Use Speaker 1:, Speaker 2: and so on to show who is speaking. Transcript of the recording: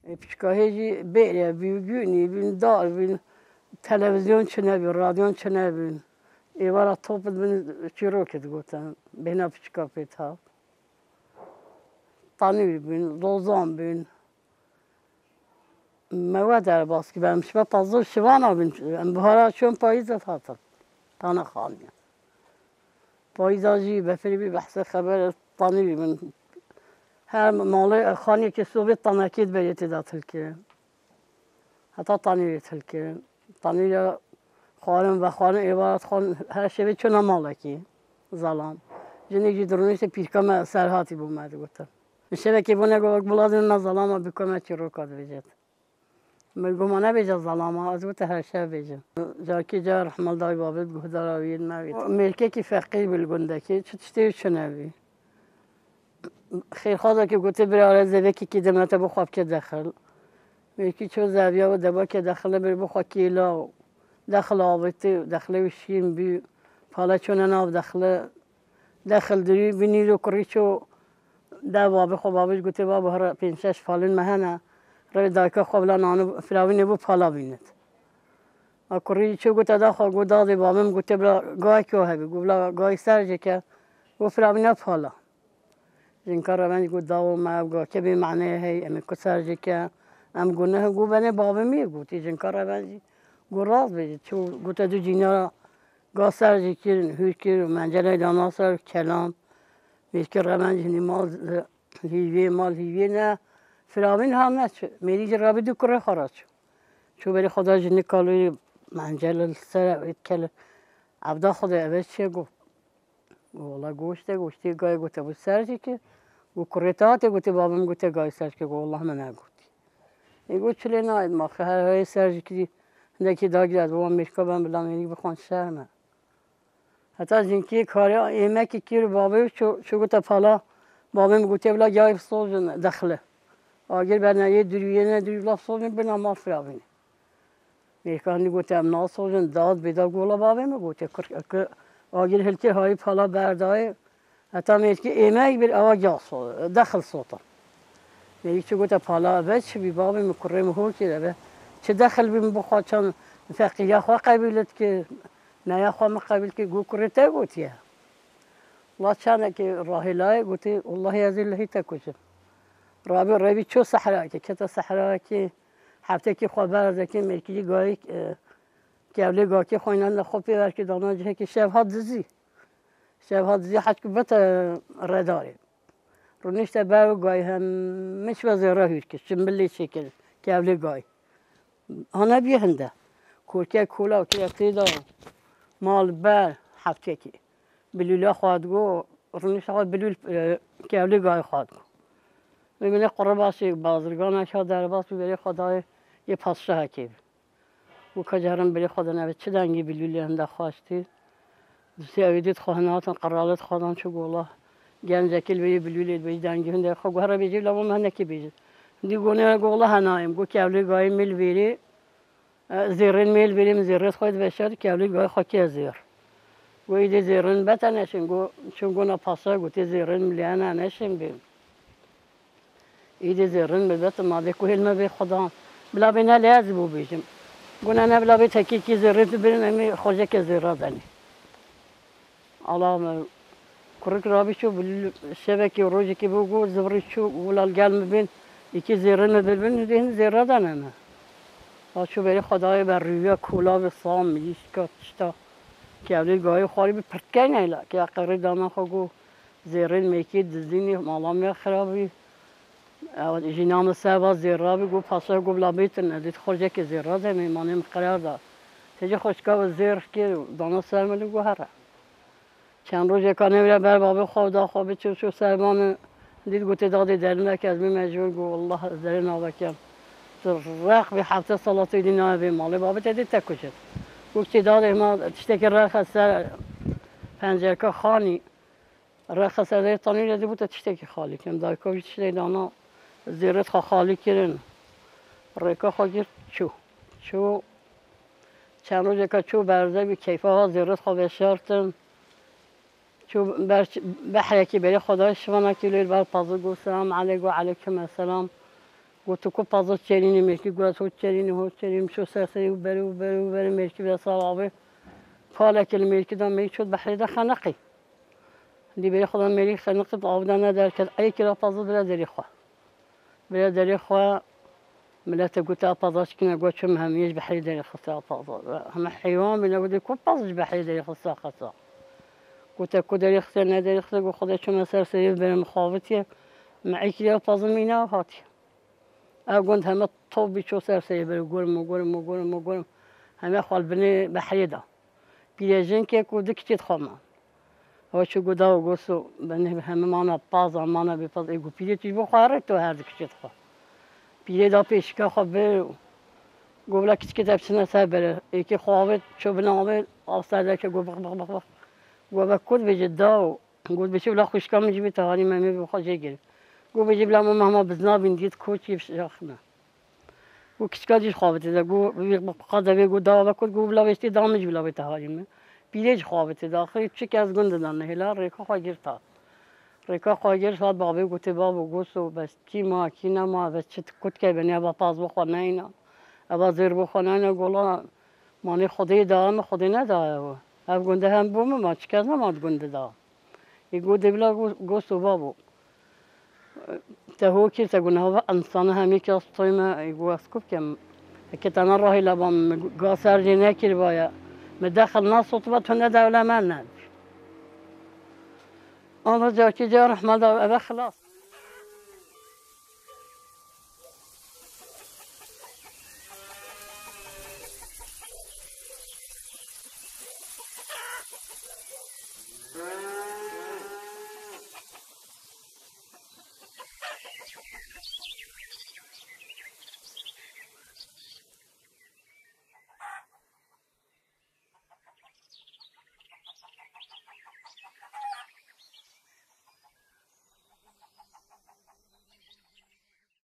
Speaker 1: Pişkaheci böyle büyüğünü bin dar bin televizyon çene bin radyon çene bin evara top bin çirok et gotan bena pişka peta tanır bin lozan bin meva der baskı ben şifa fazla şivana bin buhara çön payız atatım tane khaniye payızcı beferi bir bahse haber tanır bin her malı khaniye ki Sovyet tanakid belirti datıl ki hatta tanıyor Türkiye. Tanıyor خانم و خانم عبارت خان هر شبه چون مالکی زلام جنی جدرونی se pirkama serhati bu madu gotan. Şebe ki buna gök buladın nazalama bükome çirokat vejet. Mülgumana vejet zalama az bu her şey vejet. Jaki jar rahmal babet guhdara vin mavit. Melke ki faqih bilgundaki çtişte çönevi. خیر خدا که گوته بر آرزه کی دمنته بخواب که داخل میکی چو زاویه و دبا که داخل بر بخواب کیلا داخل آبتی داخل وشیم بی حالا چون ناف داخل دری بینی رو کریچو دا بابه خواب بابش گوته بابه هر پنجش فالن مهنه روی دایکا خواب لانو فلاوی نبود حالا بیند کریچو گوته دا خواب گوداده بابم گوته بلا گای که هبی گولا گای سرجه که و فلاوی نب حالا جنکار من گودا و ما گا که به معنی هی ام کسرجه که ام گونه گو بنه بابه می گوتی جنکار من گراز بید چو گوته دو جینا گاسر جکر هیچ منجله داناسر کلام میشه رمان جنی مال هیوی نه فرامین هم نه میری جرابی دو کره خراج چو بری خدا جنی کالوی منجله سر کل عبدا خدا اول چه گو والله گوشتی گای گوته بود سرجی که گو کرتات گوته بابم گوته گای سرج که گو والله من نگوتی ایگو چلی ناید ما خیلی های سرجی که نکی داگرد و میشکا بهم بلام یعنی بخوان شهر حتی جنکی کاری ایمکی کیر بابی چو گوته پالا بابم گوته بلا جای سوزن دخله اگر برنامه دریویه نه دریولا سوزن بنا ما فرابینه میشکا هنی گوته ام نا سوزن داد بیدا گولا بابم گوته که اگر هلتی های پالا بردای حتی میشکی ایمک بر آوا جا دخل صوتا میگه چه گوته پالا بچ بی بابم کریم هو کیه چه دخل بیم بخواد چون فقیه خوا قبیلت که نه خوا مقابل که گو کرته گوتیه الله چنه که راهلای گوتی الله یزیله تکوچه رابی چو صحرا که کتا صحرا که هفته که خوا برده که میگه گاهی که اولی گاه که خوینند خوب پیور که داناجه که شب ها دزی حد که بت رداره رو نشته برو گاهی هم مش وزیره هیچ که شنبلی شکل که اولی گاهی آنها بیهنده کوچه کولا که اقتدا مال بر هفته که بلولا خواهد گو رو نشته خواهد بلول که اولی گاهی خواهد گو میبینه قرباسی بازرگانش ها در باز ببری خدای یه پاسشه هکیب و کجارم بری خدا نبود چه دنگی بلولی هنده خواستی دوستی اویدید خواهناتون قرالت خودان چو گولا گنجکل بری بلولید بری دنگی هنده خواه گوهر بیجید لبا من نکی بیجید دی گونه گولا هنایم گو کولی گاهی میل بری زیرین میل بریم زیرت خواهد بشد کولی گاهی خاکی زیر گو ایدی زیرین بتا نشین گو چون گونه پاسا گوتی زیرین ملیانه نشین بیم ایدی زیرین بلبت ماده که هلمه بی خدا بلا بینا لیازی بو بیجیم گونه نه بلا بی تکی کی زیرت برین امی خوجه که زیرا دنی Allah'ım kuruk rabi şu şebeke roji ki bu zıvri şu ulal gelme bin iki zirne bilbin din ziradan ama. Şu beri Xudaya ber rüya kula ve sam miska işte ki avli gayı xali bir pertken ayla ki akırı dana xagu zirin meki dizini malam ya xarabi evet jinam sabah zirabi gu pasa gu blabitin edit xoca ki zirada mimanim karar da tece xoşka ve zir ki dana sermeli gu hara چند روز کار نمیره بر بابا خدا خوابه چو سرمان دید گوته داده درنه که از می مجبور گو الله درن آبکم رخ به هفته صلاتی دینا به مال بابا تدید تکوشد گفت داده ما تشتکی رخ سر پنجره خانی رخ سر تانی لذی بود تشتکی خالی کم دایکوی تشتی دانا زیرت خالی کردن رکا خاگیر چو چند روز که چو برده بی کیفه ها زیرت خواب شرطن شو بحركي بري خداش شوانا كيلو بار بازو سلام عليكم وعليكم السلام قلت کو پازو چرینی میکی گوش هو چرینی شو سرسری و بری میکی به صوابه پاله کل میکی دام میک شد بحری ده خنقی دی بری خدا میری خنقی آبادان ندار کرد ای کرا پازو بلا دری خوا ملت قلت أبازش كنا قلت شو مهميش بحري داري خصها أبازش هم حيوان بنا قلت كل بازش بحري داري خصها قلت أكو داري خصها نداري خصها قلت خدا شو مسار سرير بين مخافتي معي كده أباز مينا وهاتي أقول هم الطوبي شو سر سرير بين قول هم أخوال بني بحري ده بيجين كي أكو دكتي خما هو شو قدا وقصو بني هم معنا باز معنا بباز يقول بيجي تجيبو خارج هر دكتي خما بيجي ده پیشکا خبر گولا کسی که تبصره سبره یکی خوابت شو بنامه آساده که گو بخ گو بکود بجد داو گو بچه بلا خوشکام میجی تهانی ممی بخواجه گیر گو بجی بلا ماما بزنا بندید کوچی بشخنه گو کسی که دیش خوابت ده گو قاضی گو داو بکود گو بلا بستی دامج بلا به تهانی می بیش خوابت ده آخری چی که از گند دن هلا ریکا خواجر تا ریکا خواجر شاد بابی گوته بابو گوسو بس کی ما کی نما بس چت کت که بنی با پاس بخونه اینا ابا زیر بخونه اینا گلا مانی خودی دام خودی نداره اب گنده هم بوم ما چیکار نماد گنده دا ای گوده بلا گوسو بابو ته هو کی تگونه هوا انسان همی که استویم ای گو اسکوب کم که تنها راهی لبام گاسر جنه کر بایا مدخل ناس صوت هنده دوله من نه آنها جا کی جا رحمت او خلاص